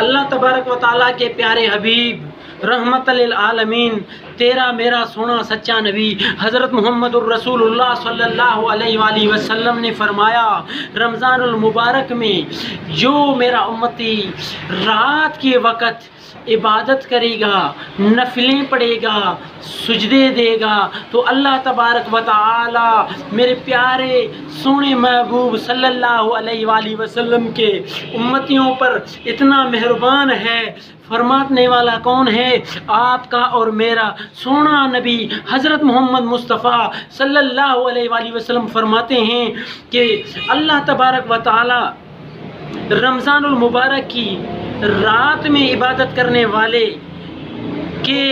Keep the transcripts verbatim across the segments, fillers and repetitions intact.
اللہ تبارک و تعالیٰ کے پیارے حبیب رحمت للعالمین تیرا میرا سونا سچا نبی حضرت محمد الرسول اللہ صلی اللہ علیہ وآلہ وسلم نے فرمایا، رمضان المبارک میں جو میرا امتی رات کے وقت عبادت کرے گا، نفلیں پڑھے گا، سجدے دے گا، تو اللہ تبارک و تعالی میرے پیارے سونے محبوب صلی اللہ علیہ وآلہ وسلم کے امتیوں پر اتنا مہربان ہے۔ فرمانے والا کون ہے؟ آپ کا اور میرا سونا نبی حضرت محمد مصطفیٰ صلی اللہ علیہ وآلہ وسلم فرماتے ہیں کہ اللہ تبارک و تعالی رمضان المبارک کی رات میں عبادت کرنے والے کے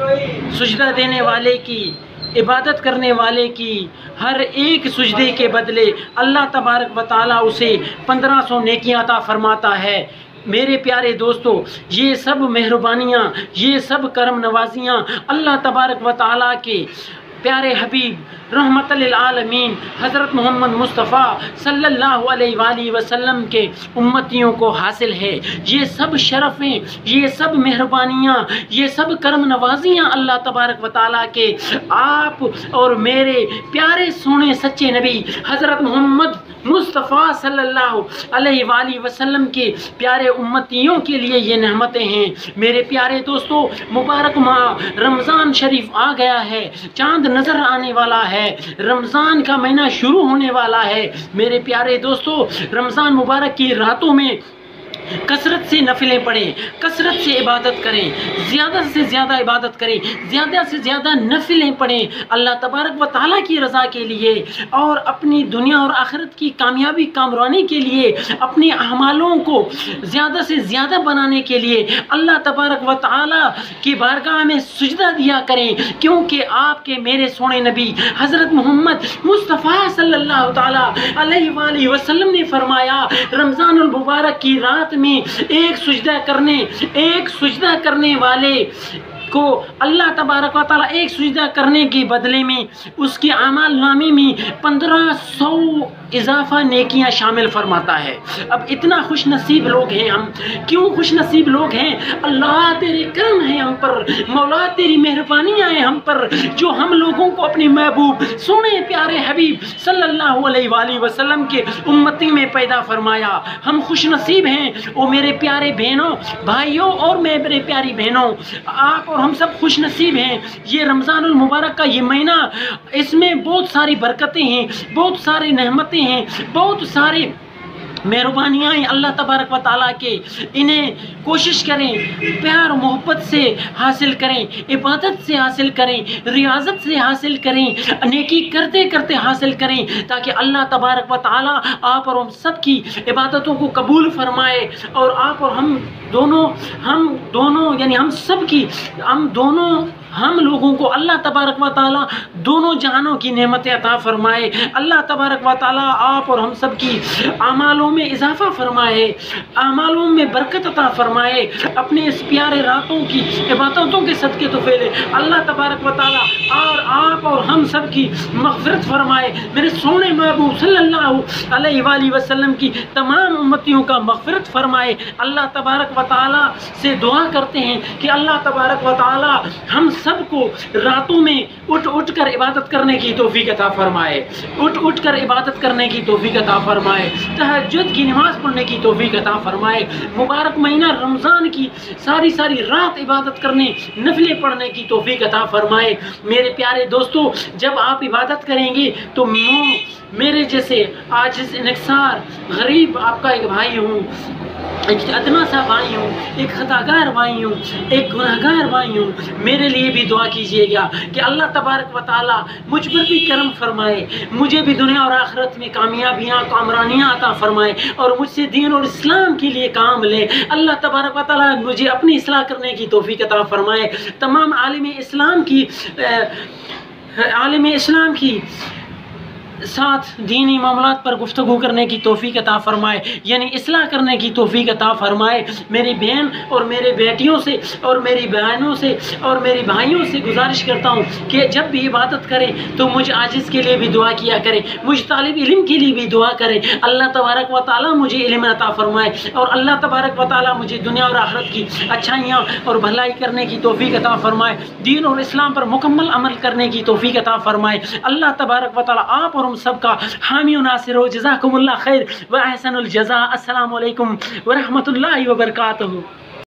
سجدہ دینے والے کی عبادت کرنے والے کی ہر ایک سجدے کے بدلے اللہ تبارک و تعالیٰ اسے پندرہ سو نیکیاں عطا فرماتا ہے۔ میرے پیارے دوستو، یہ سب مہربانیاں، یہ سب کرم نوازیاں اللہ تبارک و تعالیٰ کے پیارے حبیب رحمت للعالمین حضرت محمد مصطفیٰ صلی اللہ علیہ وآلہ وسلم کے امتیوں کو حاصل ہے۔ یہ سب شرفیں، یہ سب مہربانیاں، یہ سب کرم نوازیاں اللہ تبارک و تعالیٰ کے آپ اور میرے پیارے سونے سچے نبی حضرت محمد مصطفیٰ صلی اللہ علیہ وآلہ وسلم کے پیارے امتیوں کے لیے یہ نعمتیں ہیں۔ میرے پیارے دوستو، مبارک ماہ رمضان شریف آ گیا ہے، چاند نظر آنے والا ہے، رمضان کا مہینہ شروع ہونے والا ہے۔ میرے پیارے دوستو، رمضان مبارک کی راتوں میں کثرت سے نفلیں پڑھیں، کثرت سے عبادت کریں، زیادہ سے زیادہ عبادت کریں، زیادہ سے زیادہ نفلیں پڑھیں اللہ تبارک و تعالیٰ کی رضا کے لیے اور اپنی دنیا اور آخرت کی کامیابی کامرانی کے لیے، اپنے اعمالوں کو زیادہ سے زیادہ بنانے کے لیے اللہ تبارک و تعالیٰ کی بارگاہ میں سجدہ دیا کریں، کیونکہ آپ کے میرے سونے نبی حضرت محمد مصطفیٰ صلی اللہ تعالیٰ علیہ وآلہ وسلم نے فرمایا، رمضان المبارک کی رات میں ایک سجدہ کرنے ایک سجدہ کرنے والے کو اللہ تبارک و تعالیٰ ایک سجدہ کرنے کے بدلے میں اس کی اعمال نامے میں پندرہ سو اضافہ نیکیاں شامل فرماتا ہے۔ اب اتنا خوش نصیب لوگ ہیں ہم، کیوں خوش نصیب لوگ ہیں؟ اللہ تیرے کرم ہیں ہم پر، مولا تیری مہربانیاں ہیں ہم پر، جو ہم لوگوں کو اپنے محبوب سونے پیارے حبیب صلی اللہ علیہ وآلہ وسلم کے امتی میں پیدا فرمایا۔ ہم خوش نصیب ہیں۔ او میرے پیارے بہنوں، بھائیوں اور میرے پیاری بہنوں، آپ اور ہم سب خوش نصیب ہیں۔ یہ رمضان المبارک کا یہ مہینہ، اس میں بہت ساری برکتیں ہیں، بہت ساری نعمتیں ہیں، بہت سارے مہربانیاں ہیں اللہ تبارک و تعالیٰ کے۔ انہیں کوشش کریں، پیار و محبت سے حاصل کریں، عبادت سے حاصل کریں، ریاضت سے حاصل کریں، نیکی کرتے کرتے حاصل کریں، تاکہ اللہ تبارک و تعالیٰ آپ اور ہم سب کی عبادتوں کو قبول فرمائے اور آپ اور ہم دونوں ہم دونوں یعنی ہم سب کی ہم دونوں ہم لوگوں کو اللہ تبارک و تعالیٰ دونوں جہانوں کی نعمتیں عطا فرمائے۔ اللہ تبارک و تعالیٰ آپ اور ہم سب کی اعمالوں میں اضافہ فرمائے، اعمالوں میں برکت عطا فرمائے، اپنے اس پیارے راتوں کی عبادتوں کے صدقے تو پھیلے اللہ تبارک و تعالیٰ اور آپ اور ہم سب کی مغفرت فرمائے۔ میرے سونے محبوب صلی اللہ علیہ وآلہ وسلم کی تمام امتیوں کا مغفرت فرمائے۔ اللہ تبارک و تعالیٰ سے دعا کرتے ہیں کہ اللہ تبارک و تعالیٰ ہم سب کو راتوں میں اٹھ اٹھ کر عبادت کرنے کی توفیق عطا فرمائے، اٹھ اٹھ کر عبادت کرنے کی توفیق عطا فرمائے، تہجد کی نماز پڑھنے کی توفیق عطا فرمائے۔ مبارک مہینہ رمضان کی ساری ساری رات عبادت کرنے، نفلیں پڑھنے کی توفیق عطا فرمائے۔ میرے پیارے دوستو، جب آپ عبادت کریں گے تو میرے جیسے عاجز انکسار غریب آپ کا ایک بھائی ہوں، ایک ادنا سا بھائی ہوں، ایک خطاگار بھائی ہوں، ایک گناہگار بھائی ہوں، میرے لیے بھی دعا کیجئے گا کہ اللہ تبارک و تعالیٰ مجھ پر بھی کرم فرمائے، مجھے بھی دنیا اور آخرت میں کامیابیاں کامرانیاں عطا فرمائے اور مجھ سے دین اور اسلام کے لیے کام لے۔ اللہ تبارک و تعالیٰ مجھے اپنی اصلاح کرنے کی توفیق عطا فرمائے۔ تمام عالم اسلام کی عالم اسلام کی ساتھ دینی معاملات پر گفتگو کرنے کی توفیق عطا فرمائے، یعنی اصلاح کرنے کی توفیق عطا فرمائے۔ میری بہن اور میرے بیٹیوں سے اور میری بہنوں سے اور میری بھائیوں سے گزارش کرتا ہوں کہ جب بھی عبادت کریں تو مجھ عاجز کے لیے بھی دعا کیا کریں، مجھ طالب علم کے لیے بھی دعا کریں۔ اللہ تبارک و تعالیٰ مجھے علم عطا فرمائے اور اللہ تبارک و تعالیٰ مجھے دنیا اور آخرت کی اچھائیاں اور بھلائی کرنے کی توفیق عطا فرمائے، دین اور اسلام پر مکمل عمل کرنے کی توفیق عطا فرمائے۔ اللہ تبارک و تعالیٰ آپ اور ہم سب کا حامی و ناصر ہو۔ جزاکم اللہ خیر و احسن الجزاء۔ السلام علیکم ورحمۃ اللہ وبرکاتہ۔